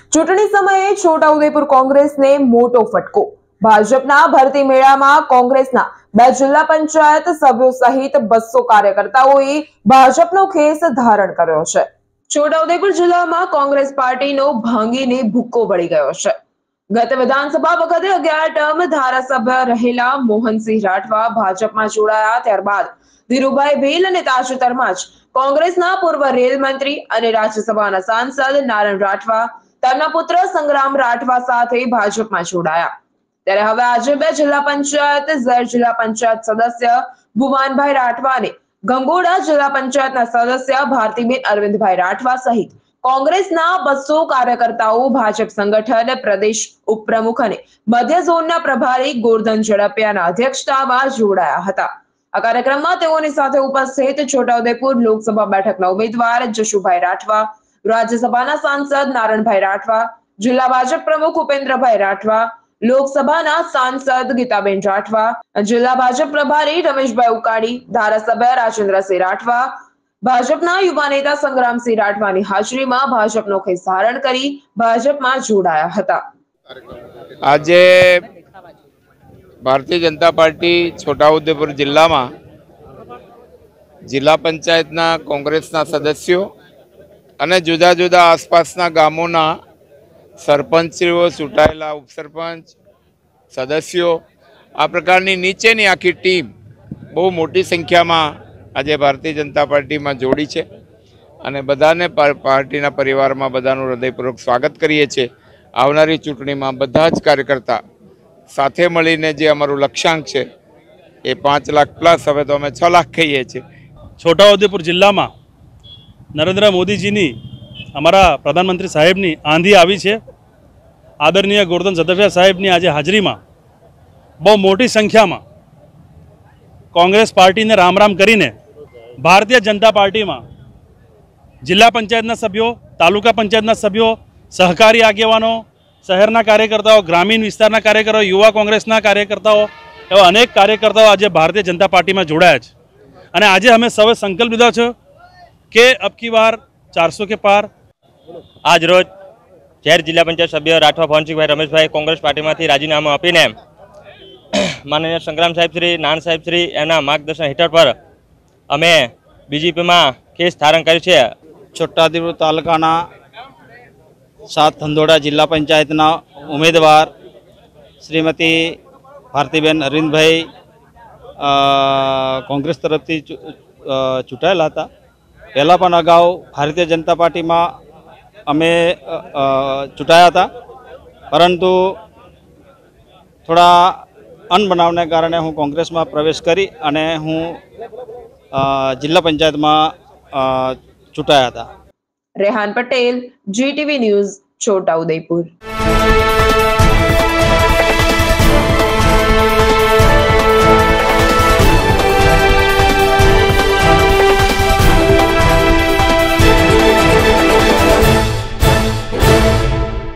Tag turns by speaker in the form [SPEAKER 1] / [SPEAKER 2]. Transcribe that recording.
[SPEAKER 1] ચૂંટણી સમયે છોટાઉદેપુર કોંગ્રેસને મોટો ફટકો। ભાજપના ભરતી મેળામાં કોંગ્રેસના 2 જિલ્લા પંચાયત સભ્યો સહિત 200 કાર્યકર્તાઓએ ભાજપનો ખેસ ધારણ કર્યો છે। છોટાઉદેપુર જિલ્લામાં કોંગ્રેસ પાર્ટીનો ભાંગીને ભૂક્કો પડી ગયો છે। ગત વિધાનસભા વખતે 11 ટર્મ ધારાસભ્ય રહેલા મોહનસિંહ રાઠવા ભાજપમાં જોડાયા। ત્યારબાદ ધીરુભાઈ ભીલ અને તાજેતરમાં જ કોંગ્રેસના પૂર્વ રેલ મંત્રી અને રાજ્યસભાના સાંસદ નારણ રાઠવા તેમના પુત્ર સંગ્રામ રાઠવા સાથે ભાજપમાં જોડાયા। ત્યારે હવે આજે 2 જિલ્લા પંચાયત ઝેર જિલ્લા પંચાયત સદસ્ય ભુવાનભાઈ રાઠવા અને ગંગોડા જિલ્લા પંચાયતના સદસ્ય ભારતીબેન અરવિંદભાઈ રાઠવા સહિત કોંગ્રેસના 200 કાર્યકર્તાઓ ભાજપ સંગઠન પ્રદેશ ઉપપ્રમુખ અને મધ્ય ઝોનના પ્રભારી ગોરધન ઝડપિયાના અધ્યક્ષતામાં જોડાયા હતા। આ કાર્યક્રમમાં તેઓની સાથે ઉપસ્થિત છોટાઉદેપુર લોકસભા બેઠકના ઉમેદવાર જશુભાઈ રાઠવા, રાજ્યસભાના સાંસદ નારણભાઈ રાઠવા, જિલ્લા ભાજપ પ્રમુખ ઉપેન્દ્રભાઈ રાઠવા, લોકસભાના સાંસદ ગીતાબેન રાઠવા, જિલ્લા ભાજપ પ્રભારી રમેશભાઈ ઉકાડી, ધારાસભ્ય રાજેન્દ્રસિંહ રાઠવા, ભાજપના યુવા નેતા સંગ્રામસિંહ રાઠવાની હાજરીમાં ભાજપનો ખેસ ધારણ કરી ભાજપમાં જોડાયા હતા।
[SPEAKER 2] આજે ભારતીય જનતા પાર્ટી છોટાઉદેપુર જિલ્લામાં જિલ્લા પંચાયતના કોંગ્રેસના સદસ્યો અને જુદા જુદા આસપાસના ગામોના સરપંચીઓ, ચૂંટાયેલા ઉપસરપંચ, સદસ્યો, આ પ્રકારની નીચેની આખી ટીમ બહુ મોટી સંખ્યામાં આજે ભારતીય જનતા પાર્ટીમાં જોડી છે અને બધાને પાર્ટીના પરિવારમાં બધાનું હૃદયપૂર્વક સ્વાગત કરીએ છીએ। આવનારી ચૂંટણીમાં બધા જ કાર્યકર્તા સાથે મળીને જે અમારું લક્ષ્યાંક છે એ 5 લાખ પ્લસ, હવે તો અમે 6 લાખ કહીએ છીએ।
[SPEAKER 3] છોટાઉદેપુર જિલ્લામાં નરેન્દ્ર મોદીજીની અમારા પ્રધાનમંત્રી સાહેબની આંધી આવી છે। આદરણીય ગોરધન ઝડપિયા સાહેબની આજે હાજરીમાં બહુ મોટી સંખ્યામાં કોંગ્રેસ પાર્ટીને રામ રામ કરીને ભારતીય જનતા પાર્ટીમાં જિલ્લા પંચાયતના સભ્યો, તાલુકા પંચાયતના સભ્યો, સહકારી આગેવાનો, શહેરના કાર્યકર્તાઓ, ગ્રામીણ વિસ્તારના કાર્યકર્તાઓ, યુવા કોંગ્રેસના કાર્યકર્તાઓ, એવા અનેક કાર્યકર્તાઓ આજે ભારતીય જનતા પાર્ટીમાં જોડાયા છે અને આજે અમે સૌએ સંકલ્પ લીધો છે કે અબકી વાર 400 के पार।
[SPEAKER 4] આજ રોજ ઝેર જિલ્લા પંચાયત સભ્ય રાઠવા ભવનસિંહભાઈ રમેશભાઈ કોંગ્રેસ પાર્ટીમાંથી રાજીનામું આપીને માનનીય સંગ્રામ સાહેબશ્રી, નાન સાહેબશ્રી એના માર્ગદર્શન હેઠળ પર અમે બીજેપીમાં ખેસ ધારણ કર્યું છે।
[SPEAKER 5] છોટાઉદેપુર તાલુકાના 7 ધંધોડા જિલ્લા પંચાયતના ઉમેદવાર શ્રીમતી ભારતીબેન અરવિંદભાઈ કોંગ્રેસ તરફથી ચૂંટાયેલા હતા। પહેલાં પણ અગાઉ ભારતીય જનતા પાર્ટીમાં અમે ચૂંટાયા હતા, પરંતુ થોડા અનબનાવને કારણે હું કોંગ્રેસમાં પ્રવેશ કરી અને હું જિલ્લા પંચાયતમાં ચૂંટાયા હતા।
[SPEAKER 1] Rehan Patel, GTV news, Chhota Udepur.